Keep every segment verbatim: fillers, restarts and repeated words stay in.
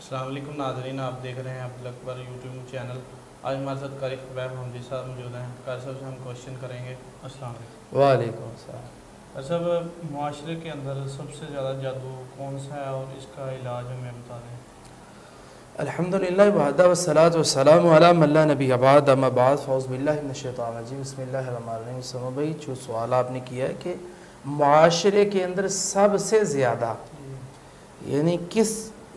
अस्सलाम वालेकुम नाज़रीन, आप देख रहे हैं अब्दुल अकबर यूट्यूब चैनल। आज हमारे साथ कारी खबैब हमदी साहब मौजूद हैं। कारी साहब से हम क्वेश्चन करेंगे। अस्सलाम वालेकुम। वालेकुम अस्सलाम। कारी साहब, मुआशरे के अंदर सबसे ज़्यादा जादू कौन सा है और इसका इलाज हमें बता दें। अल्हम्दुलिल्लाह वहदा वस्सलातु वस्सलामु अला मन ला नबी बाद अम्मा बाद फ़ौज़ बिल्लाहि मिनश शैतानिर रजीम बिस्मिल्लाहिर रहमानिर रहीम। समा भाई, जो सवाल आपने किया है कि मुआशरे के अंदर सबसे ज़्यादा यानी किस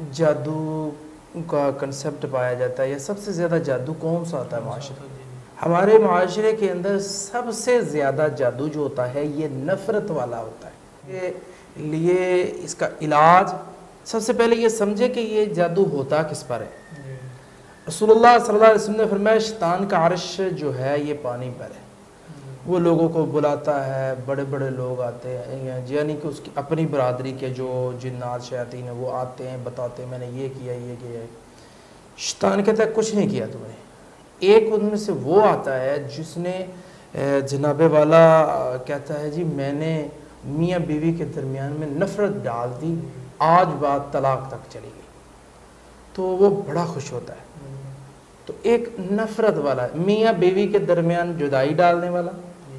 जादू का कंसेप्ट पाया जाता है या सबसे ज़्यादा जादू कौन सा आता है मुआशरे। हमारे मुआशरे के अंदर सबसे ज़्यादा जादू जो होता है ये नफ़रत वाला होता है। के लिए इसका इलाज सबसे पहले ये समझे कि ये जादू होता किस पर है। रसूलुल्लाह सल्लल्लाहु अलैहि वसल्लम ने फरमाया शैतान का अर्श जो है ये पानी पर है। वो लोगों को बुलाता है, बड़े बड़े लोग आते हैं यानी कि उसकी अपनी बरादरी के जो जिन्नात शयातीन हैं वो आते हैं, बताते हैं मैंने ये किया ये किया है। शैतान कहता है कुछ नहीं किया तुमने। एक उनमें से वो आता है जिसने जनाबे वाला कहता है जी मैंने मियाँ बीवी के दरमियान में नफ़रत डाल दी, आज बात तलाक तक चली गई। तो वो बड़ा खुश होता है। तो एक नफ़रत वाला मियाँ बीवी के दरमियान जुदाई डालने वाला,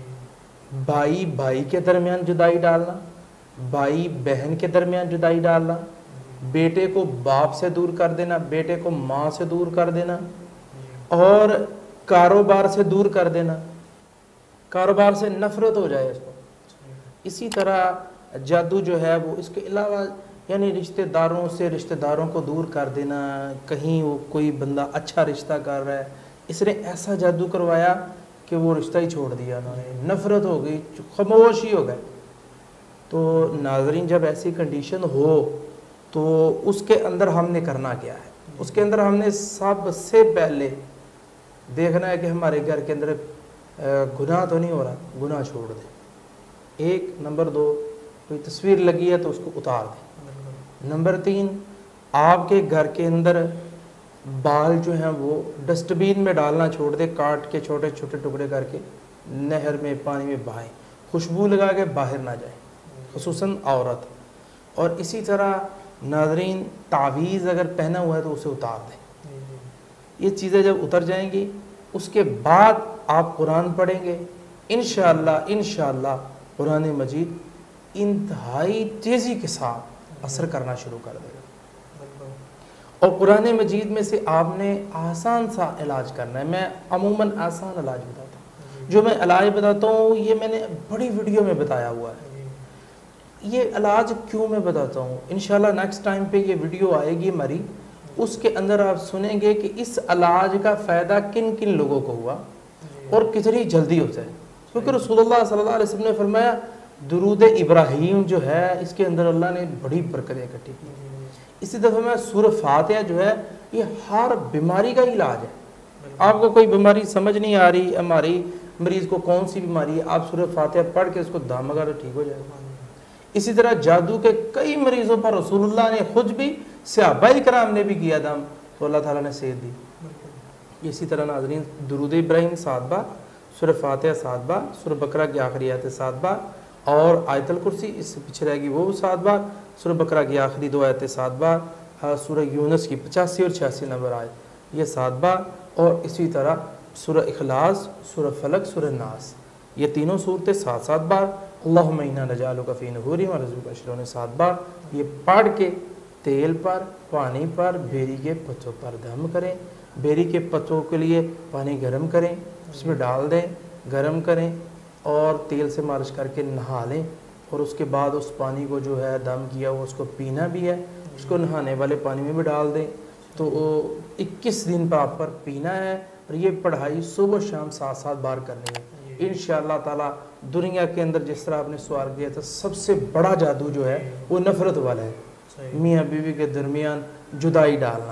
भाई भाई के दरमियान जुदाई डालना, भाई बहन के दरमियान जुदाई डालना, बेटे को बाप से दूर कर देना, बेटे को माँ से दूर कर देना और कारोबार से दूर कर देना, कारोबार से नफ़रत हो जाए इसको। इसी तरह जादू जो है वो इसके अलावा यानी रिश्तेदारों से रिश्तेदारों को दूर कर देना। कहीं वो कोई बंदा अच्छा रिश्ता कर रहा है, इसने ऐसा जादू करवाया कि वो रिश्ता ही छोड़ दिया, उन्होंने नफ़रत हो गई, खामोश ही हो गए। तो नाज़रीन, जब ऐसी कंडीशन हो तो उसके अंदर हमने करना क्या है। उसके अंदर हमने सबसे पहले देखना है कि हमारे घर के अंदर गुनाह तो नहीं हो रहा, गुनाह छोड़ दें। एक नंबर दो, कोई तस्वीर लगी है तो उसको उतार दें। नंबर तीन, आपके घर के अंदर बाल जो हैं वो डस्टबिन में डालना छोड़ दे, काट के छोटे छोटे टुकड़े करके नहर में पानी में बहाएं, खुशबू लगा के बाहर ना जाए, खुसूसन औरत। और इसी तरह नाज़रीन, तावीज़ अगर पहना हुआ है तो उसे उतार दें। ये चीज़ें जब उतर जाएंगी उसके बाद आप कुरान पढ़ेंगे, इंशाअल्लाह इंशाअल्लाह कुरान मजीद इंतहाई तेज़ी के साथ असर करना शुरू कर देगा। और कुरान मजीद में से आपने आसान सा इलाज करना है। मैं अमूमन आसान इलाज बताता हूँ। जो मैं इलाज बताता हूँ ये मैंने बड़ी वीडियो में बताया हुआ है। ये इलाज क्यों मैं बताता हूँ, इंशाल्लाह नेक्स्ट टाइम पे ये वीडियो आएगी हमारी, उसके अंदर आप सुनेंगे कि इस इलाज का फ़ायदा किन किन लोगों को हुआ और कितनी जल्दी होता है। क्योंकि रसूलुल्लाह सल्लल्लाहु अलैहि वसल्लम ने फरमाया दुरूद इब्राहीम जो है इसके अंदर अल्लाह ने बड़ी बरकतें इकट्ठी की। इसी दफ़ा में सूरह फातिहा जो है ये हर बीमारी का इलाज है। आपको कोई बीमारी समझ नहीं आ रही, हमारी मरीज़ को कौन सी बीमारी है, आप सूरह फातिहा पढ़ के उसको दाम लगा तो ठीक हो जाएगा। इसी तरह जादू के कई मरीज़ों पर रसूलुल्लाह ने खुद भी, सहाबाए किराम ने भी किया दाम, तो अल्लाह ताला ने सेहत दी। इसी तरह नाज़रीन, दुरूद इब्राहीम सात बार, सूरह फातिहा सात बार, सूरह बकरा की आखिरी आयत सात बार और आयतुल कुर्सी इससे पीछे रहेगी वो सात बार, सूरह बकरा की आखिरी दो आयतें सात बार, सूरह यूनुस की पचासी और छियासी नंबर आयत ये सात बार, और इसी तरह सूरह इखलास, सूरह फलक, सूरह नास ये तीनों सूरतें सात सात बार, अल्लाहुम्मा इन्ना नजअलुका फी नुहूरिहिम व नअऊज़ु बिका सात बार ये पढ़ के तेल पर, पानी पर, बेरी के पत्तों पर दम करें। बेरी के पत्तों के लिए पानी गर्म करें, उसमें डाल दें, गर्म करें और तेल से मालिश करके नहा लें। और उसके बाद उस पानी को जो है दम किया वो उसको पीना भी है, उसको नहाने वाले पानी में भी डाल दें। तो इक्कीस दिन पर आप पर पीना है और ये पढ़ाई सुबह शाम सात सात बार करनी है। इंशाअल्लाह ताला दुनिया के अंदर जिस तरह आपने सवाल किया था सबसे बड़ा जादू जो है वो नफ़रत वाला है, मियाँ बीवी के दरमियान जुदाई डालना।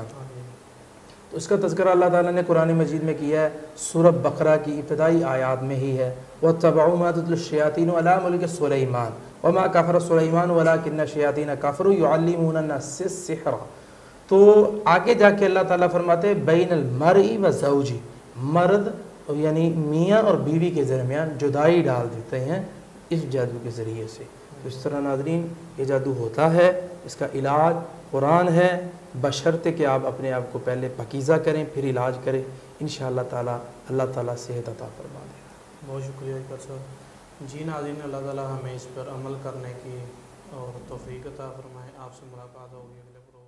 तो इसका तज़किरा अल्लाह ताला ने कुरान मजीद में किया है, सूरह बकरा की इब्तिदाई आयात में ही है। वत्तबअू मा तत्लु शयातीनु अला मुल्कि सुलैमान वमा कफ़र सुलैमान वलाकिन्न शयातीन कफ़रू युअल्लिमूना अन्नास सिहरा। तो आगे जाके अल्लाह ताला फरमाते हैं बैनल मरई व ज़ौजी, मर्द यानी मियाँ और बीवी के दरमियान जुदाई डाल देते हैं इस जादू के ज़रिए से। तो इस तरह नाज़रीन ये जादू होता है, اس کا علاج قرآن ہے، بشرطے کہ آپ اپنے آپ کو پہلے پاکیزہ کریں پھر علاج کریں، انشاءاللہ تعالیٰ اللہ تعالیٰ صحت عطا فرما دے گا۔ بہت شکریہ اکبر صاحب۔ جی ناظرین، اللہ تعالیٰ ہمیں اس پر عمل کرنے کی اور توفیق عطا فرمائے۔ آپ سے ملاقات ہوگی اگلے پروگرام۔